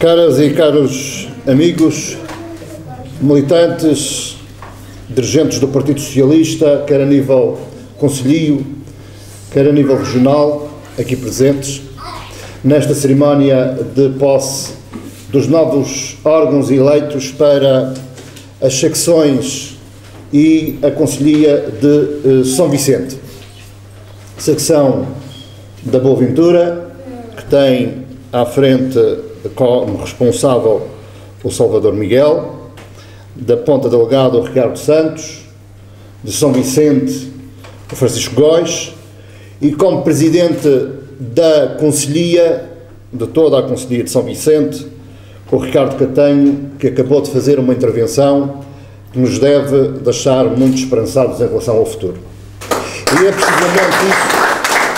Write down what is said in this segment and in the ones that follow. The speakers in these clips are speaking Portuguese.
Caras e caros amigos, militantes, dirigentes do Partido Socialista, quer a nível concelhio, quer a nível regional, aqui presentes, nesta cerimónia de posse dos novos órgãos eleitos para as secções e a Conselhia de São Vicente. Secção da Boa Ventura, que tem à frente como responsável o Salvador Miguel, da Ponta Delgada o Ricardo Santos, de São Vicente o Francisco Góis, e como presidente da Conselhia, de toda a Conselhia de São Vicente, o Ricardo Catanho, que acabou de fazer uma intervenção que nos deve deixar muito esperançados em relação ao futuro. E é precisamente isso.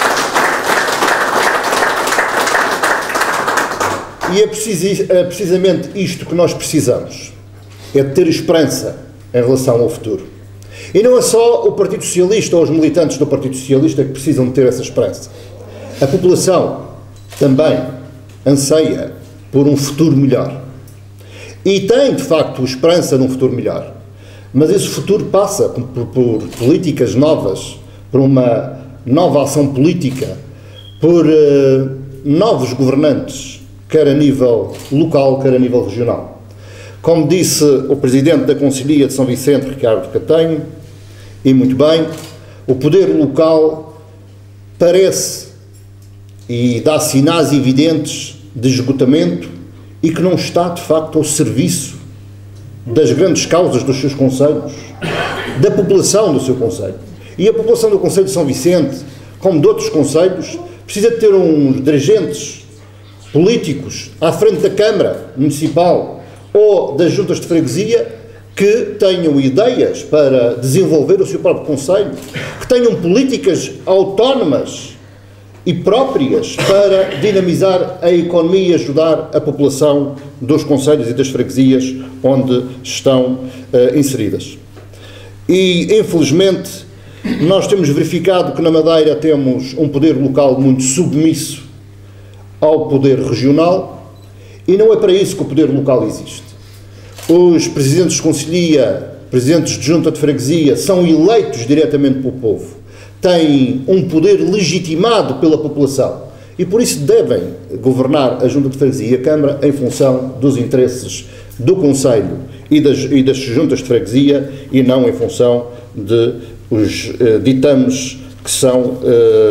E é precisamente isto que nós precisamos, é de ter esperança em relação ao futuro. E não é só o Partido Socialista ou os militantes do Partido Socialista que precisam de ter essa esperança. A população também anseia por um futuro melhor. E tem, de facto, esperança num futuro melhor. Mas esse futuro passa por políticas novas, por uma nova ação política, por novos governantes, quer a nível local, quer a nível regional. Como disse o Presidente da Conselhia de São Vicente, Ricardo Catanho, e muito bem, o poder local parece e dá sinais evidentes de esgotamento e que não está, de facto, ao serviço das grandes causas dos seus concelhos, da população do seu concelho. E a população do Concelho de São Vicente, como de outros concelhos, precisa de ter uns dirigentes políticos à frente da Câmara Municipal ou das juntas de freguesia que tenham ideias para desenvolver o seu próprio concelho, que tenham políticas autónomas e próprias para dinamizar a economia e ajudar a população dos concelhos e das freguesias onde estão inseridas. E, infelizmente, nós temos verificado que na Madeira temos um poder local muito submisso ao poder regional, e não é para isso que o poder local existe. Os presidentes de concelhia, presidentes de junta de freguesia, são eleitos diretamente pelo povo, têm um poder legitimado pela população e por isso devem governar a junta de freguesia e a Câmara em função dos interesses do concelho e das juntas de freguesia e não em função dos ditames que são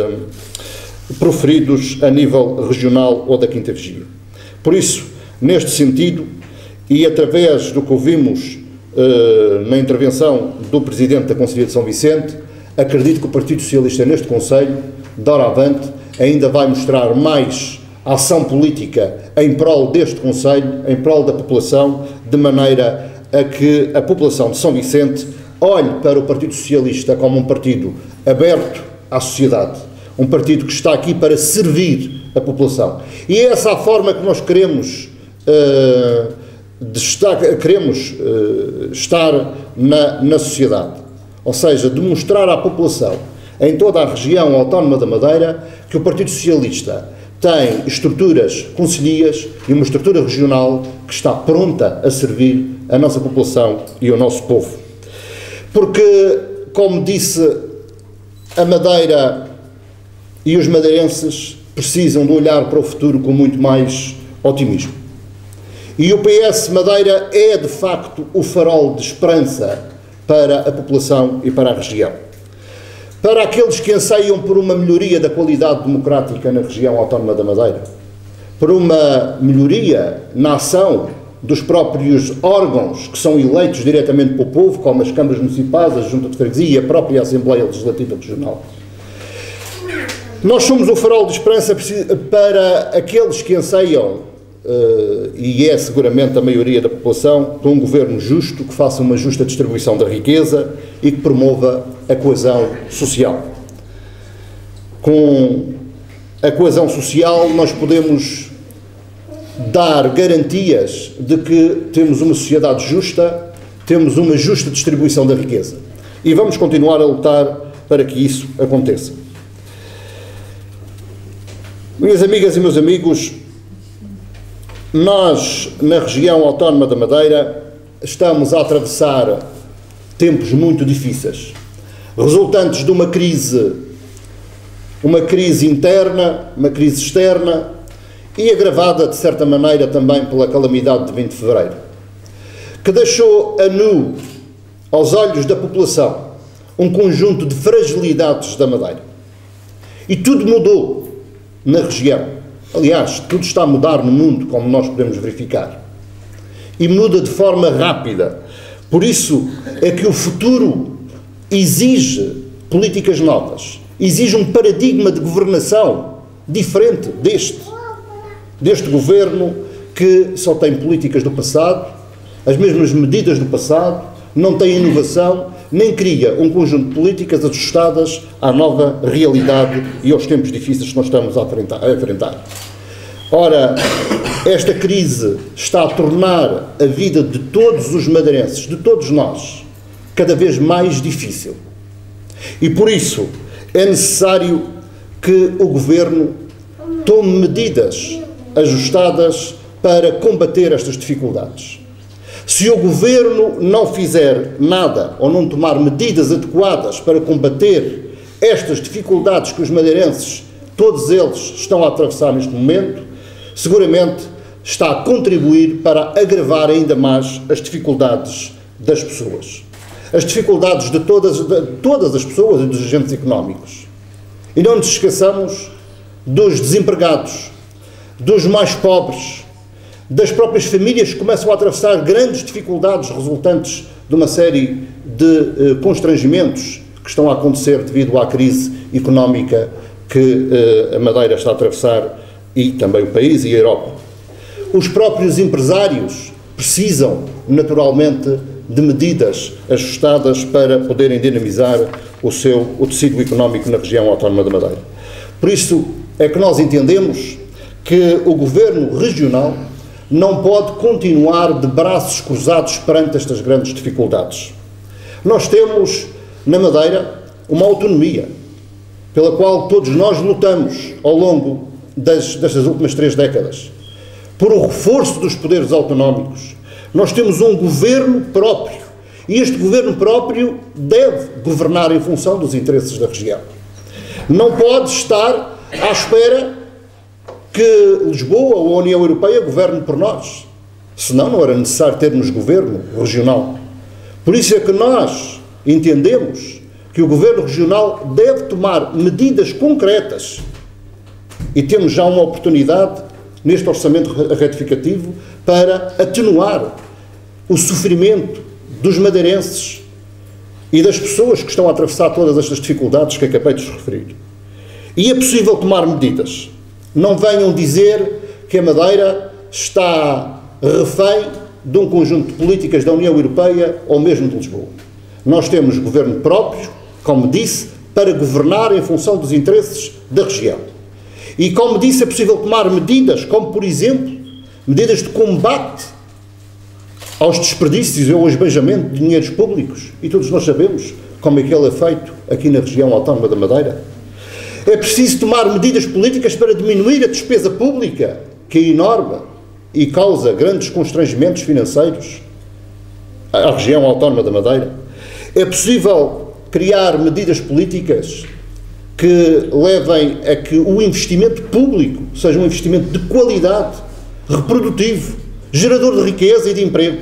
proferidos a nível regional ou da Quinta Vigia. Por isso, neste sentido, e através do que ouvimos na intervenção do Presidente da Conselhia de São Vicente, acredito que o Partido Socialista neste Conselho, de hora avante, ainda vai mostrar mais ação política em prol deste Conselho, em prol da população, de maneira a que a população de São Vicente olhe para o Partido Socialista como um partido aberto à sociedade, um partido que está aqui para servir a população. E é essa a forma que nós queremos estar na sociedade. Ou seja, demonstrar à população, em toda a região autónoma da Madeira, que o Partido Socialista tem estruturas concelhias e uma estrutura regional que está pronta a servir a nossa população e o nosso povo. Porque, como disse, a Madeira e os madeirenses precisam de olhar para o futuro com muito mais otimismo. E o PS Madeira é, de facto, o farol de esperança para a população e para a região. Para aqueles que anseiam por uma melhoria da qualidade democrática na região autónoma da Madeira, por uma melhoria na ação dos próprios órgãos que são eleitos diretamente pelo povo, como as câmaras municipais, a junta de freguesia e a própria Assembleia Legislativa Regional. Nós somos o farol de esperança para aqueles que anseiam, e é seguramente a maioria da população, por um governo justo, que faça uma justa distribuição da riqueza e que promova a coesão social. Com a coesão social nós podemos dar garantias de que temos uma sociedade justa, temos uma justa distribuição da riqueza. E vamos continuar a lutar para que isso aconteça. Minhas amigas e meus amigos, Nós, na região autónoma da Madeira, estamos a atravessar tempos muito difíceis, resultantes de uma crise interna, uma crise externa e agravada, de certa maneira, também pela calamidade de 20 de fevereiro, que deixou a nu, aos olhos da população, um conjunto de fragilidades da Madeira. E tudo mudou na região. Aliás, tudo está a mudar no mundo, como nós podemos verificar. E muda de forma rápida. Por isso é que o futuro exige políticas novas, exige um paradigma de governação diferente deste governo que só tem políticas do passado, as mesmas medidas do passado, não tem inovação, nem cria um conjunto de políticas ajustadas à nova realidade e aos tempos difíceis que nós estamos a enfrentar. Ora, esta crise está a tornar a vida de todos os madeirenses, de todos nós, cada vez mais difícil. E por isso é necessário que o Governo tome medidas ajustadas para combater estas dificuldades. Se o Governo não fizer nada ou não tomar medidas adequadas para combater estas dificuldades que os madeirenses, todos eles, estão a atravessar neste momento, seguramente está a contribuir para agravar ainda mais as dificuldades das pessoas. As dificuldades de todas as pessoas e dos agentes económicos. E não nos esqueçamos dos desempregados, dos mais pobres, das próprias famílias que começam a atravessar grandes dificuldades resultantes de uma série de constrangimentos que estão a acontecer devido à crise económica que a Madeira está a atravessar e também o país e a Europa. Os próprios empresários precisam, naturalmente, de medidas ajustadas para poderem dinamizar o tecido económico na região autónoma da Madeira. Por isso é que nós entendemos que o Governo regional não pode continuar de braços cruzados perante estas grandes dificuldades. Nós temos, na Madeira, uma autonomia, pela qual todos nós lutamos ao longo destas últimas 3 décadas, por o reforço dos poderes autonómicos. Nós temos um governo próprio, e este governo próprio deve governar em função dos interesses da região. Não pode estar à espera que Lisboa ou a União Europeia governe por nós, senão não era necessário termos governo regional. Por isso é que nós entendemos que o governo regional deve tomar medidas concretas, e temos já uma oportunidade neste orçamento retificativo para atenuar o sofrimento dos madeirenses e das pessoas que estão a atravessar todas estas dificuldades que acabei de referir. E é possível tomar medidas. Não venham dizer que a Madeira está refém de um conjunto de políticas da União Europeia ou mesmo de Lisboa. Nós temos governo próprio, como disse, para governar em função dos interesses da região. E, como disse, é possível tomar medidas, como, por exemplo, medidas de combate aos desperdícios ou ao esbanjamento de dinheiros públicos. E todos nós sabemos como é que ele é feito aqui na região autónoma da Madeira. É preciso tomar medidas políticas para diminuir a despesa pública, que é enorme e causa grandes constrangimentos financeiros à região autónoma da Madeira. É possível criar medidas políticas que levem a que o investimento público seja um investimento de qualidade, reprodutivo, gerador de riqueza e de emprego.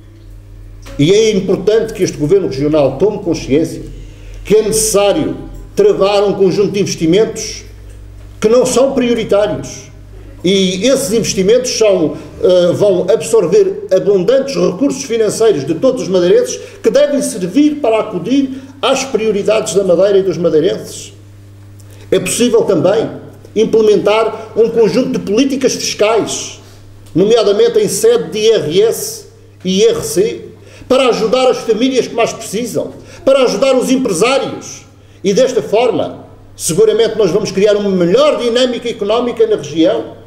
E é importante que este Governo Regional tome consciência que é necessário travar um conjunto de investimentos que não são prioritários. E esses investimentos vão absorver abundantes recursos financeiros de todos os madeirenses que devem servir para acudir às prioridades da Madeira e dos madeirenses. É possível também implementar um conjunto de políticas fiscais, nomeadamente em sede de IRS e IRC, para ajudar as famílias que mais precisam, para ajudar os empresários. E desta forma, seguramente nós vamos criar uma melhor dinâmica económica na região